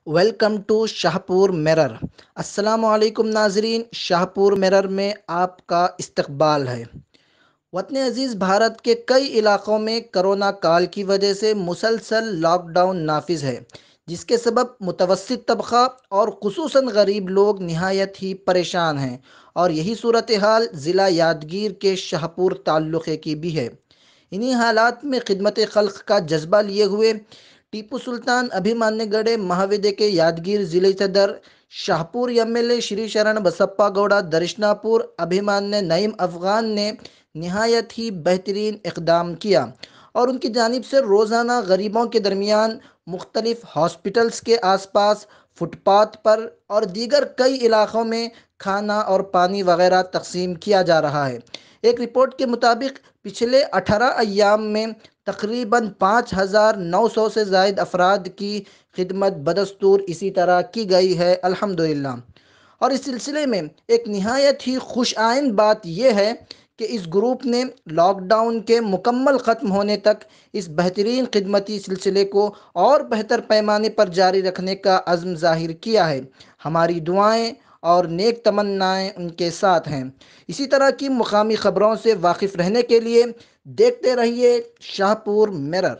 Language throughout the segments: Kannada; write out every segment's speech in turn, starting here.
Welcome to Shahpur mirror. अस्सलामुअलैकुम नाजरीन, शाहपुर मिरर में आपका इस्तकबाल है। वतन अजीज़, भारत के कई इलाक़ों में कोरोना काल की वजह से मुसलसल लॉकडाउन नाफिज है, जिसके सबब मुतवस्सित तबक़ा और खुसूसन गरीब लोग नहायत ही परेशान हैं। और यही सूरत हाल ज़िला यादगीर के शाहपुर ताल्लुक़े की भी है। इन्हीं हालात में खिदमत खल्क़ का जज्बा लिए हुए टीपू सुल्तान अभिमान्यगढ़ महाविद्य के यादगीर ज़िले सदर शाहपुर एमएलए श्री शरण बसप्पा गौड़ा दरिशनापुर अभिमान्य नईम अफ़गान ने नहायत ही बेहतरीन इक़दाम किया और उनकी जानिब से रोज़ाना गरीबों के दरमियान मुख्तलिफ़ हॉस्पिटल्स के आसपास, फुटपाथ पर और दीगर कई इलाक़ों में खाना और पानी वगैरह तकसीम किया जा रहा है। एक रिपोर्ट के मुताबिक पिछले 18 अय्याम में तकरीबन 5,900 से ज़ायद अफराद की खिदमत बदस्तूर इसी तरह की गई है, अल्हम्दुलिल्लाह। और इस सिलसिले में एक नहायत ही खुश आइंद बात यह है कि इस ग्रुप ने लॉकडाउन के मुकम्मल ख़त्म होने तक इस बेहतरीन खिदमती सिलसिले को और बेहतर पैमाने पर जारी रखने का अज़्म ज़ाहिर किया है। हमारी दुआएं और नेक तमन्नाएं उनके साथ हैं। इसी तरह की मुकामी ख़बरों से वाकिफ़ रहने के लिए देखते रहिए शाहपुर मिरर।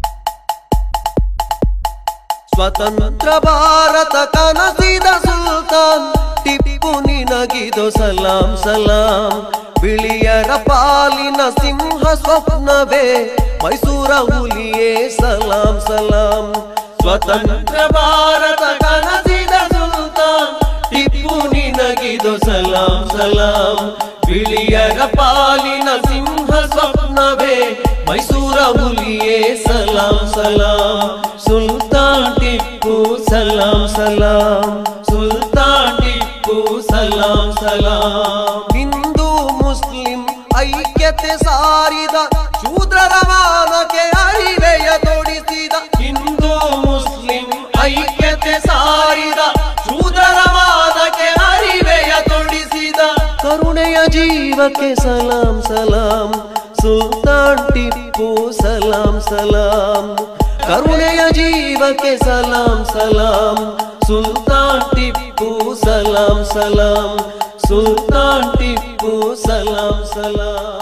स्वतंत्र भारत कनಸಿದ ಸುಲ್ತಾನ್ ಟಿಪ್ಪು ನಿನಗಿದು ಸಲಾಂ ಸಲಾಂ ಬಿಳಿಯರ ಪಾಲಿನ ಸಿಂಹ ಸ್ವಪ್ನವೇ ಮೈಸೂರ ಹುಲಿಯೇ ಸಲಾಂ ಸಲಾಂ ಸ್ವತಂತ್ರ ಭಾರತ ಕನಸಿದ ಸುಲ್ತಾನ್ ಟಿಪ್ಪು ನಿನಗಿದು ಸಲಾಂ ಸಲಾಂ ಬಿಳಿಯರ ಪಾಲಿನ ಸಿಂಹ ಸ್ವಪ್ನವೇ ಮೈಸೂರ ಹುಲಿಯೇ ಸಲಾಂ ಸಲಾಂ सुल्तान टिप्पू सलाम सलाम सुल्तान टिप्पू सलाम सलाम हिंदू मुस्लिम ऐक्यते सारिद शूद्रರ ಮಾನಕ್ಕೆ ಅರಿವೆಯ ತೋಡಿಸಿದ ಹಿಂದೂ ಮುಸ್ಲಿಂ ಐಕ್ಯತೆ ಸಾರಿದ ಶೂದ್ರರ ಮಾನಕ್ಕೆ ಅರಿವೆಯ ತೋಡಿಸಿದ ಕರುಣೆಯ ಜೀವಕ್ಕೆ ಸಲಾಂ ಸಲಾಂ ಸುಲ್ತಾನ್ ಟಿಪ್ಪು ಸಲಾಂ ಸಲಾಂ करुणेय जीव के सलाम सलाम सुल्तान टिप्पू सलाम सलाम सुल्तान टिप्पू सलाम सलाम।